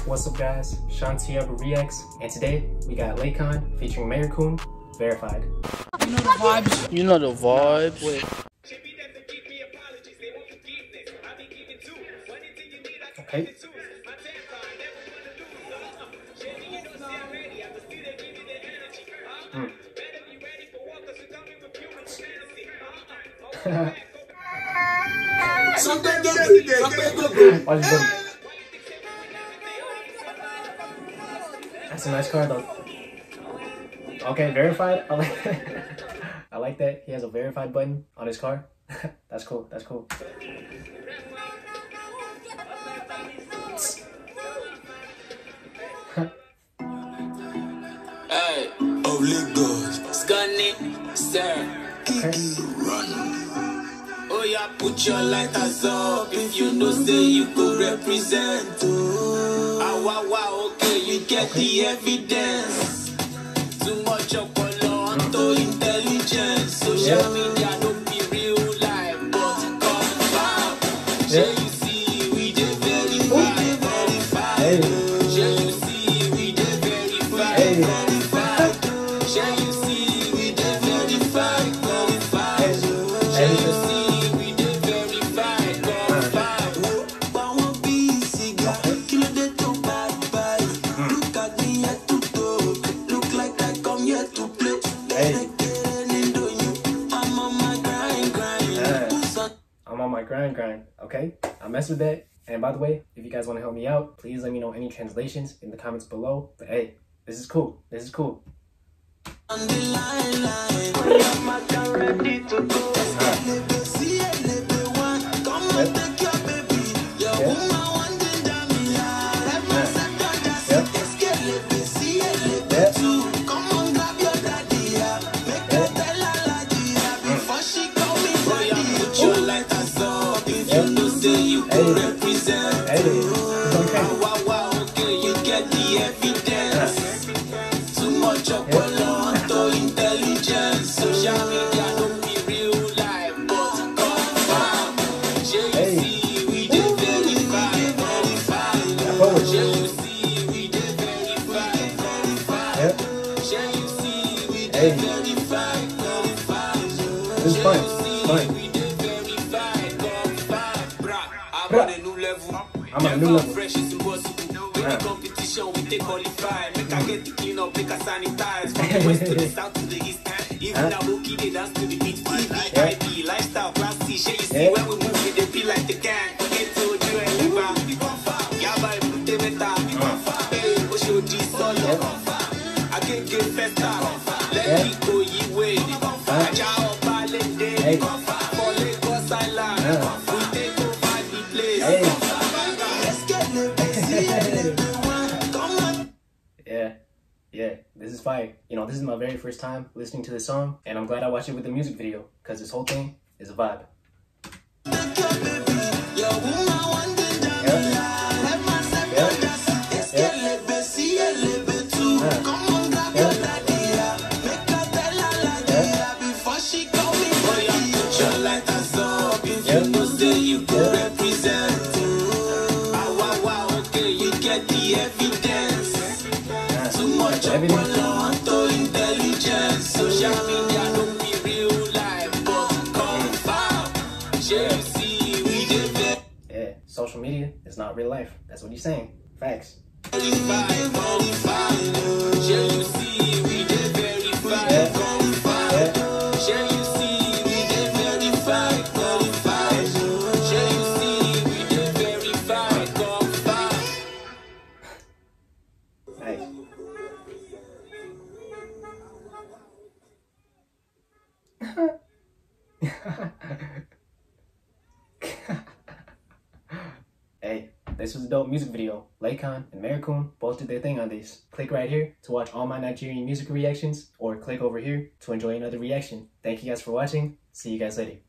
What's up guys, Shantiaba Reacts, and today we got Laycon featuring Mayorkun, Verified. You know the vibes. You know the vibes. Okay. Watch his buddy. That's a nice car though. Okay, verified. I like that. He has a verified button on his car. That's cool. That's cool. Hey, of Lagos, Scanny, sir, run. Oh yeah, put your lighters up if you know say you could represent. Ah wow, okay, you get the evidence. Too much opolo onto intelligence. Social media don't be real life, but confirm. Shall you see we dey verified. Shall you see we dey verified. Shall you see we dey verified. Shall you see we dey verified. Look at me here to talk. Look like I come here to play. I'm on my grind. Okay, I mess with that. And by the way, if you guys want to help me out, please let me know any translations in the comments below. But hey, this is cool. This is cool. on the line. I'm ready to go. Come and take your baby. Your woman wanting down me. Come on, grab your daddy. Make her tell her before she call me daddy. Put your lighters up if you know say you could represent. Wow, okay, you get the evidence. Too much opolo onto intelligence. Social media don't be real life, but confirm. Shall you see we dey verified. Shall you see we dey verified. Shall you see we dey verified. This is fine. I'm on a new level. Fresh is impossible. When the competition we take qualify. Make I get the clean up, make I sanitize. From the west to the south to the east. Even the bookie they dance to the beat. VIP, lifestyle, class C. Shall you see when we move with the feel like the gang. Get to you and liver. Yaba put the meta. Hey, Oshodi solo. I can get festa. Let me go ye way. Ajao Balende. For Lagos Island. We take over the place. Yeah, this is fire. You know, this is my very first time listening to this song, and I'm glad I watched it with the music video, because this whole thing is a vibe. Intelligence, social media don't be real life, but confirm. Shall you see we dey Yeah, social media is not real life. That's what he's saying. Facts. Shall you see we dey verified. Shall you see we dey verified. Shall you see we dey verified. Nice. Hey, this was a dope music video. Laycon and Mayorkun both did their thing on this. Click right here to watch all my Nigerian music reactions, or click over here to enjoy another reaction. Thank you guys for watching. See you guys later.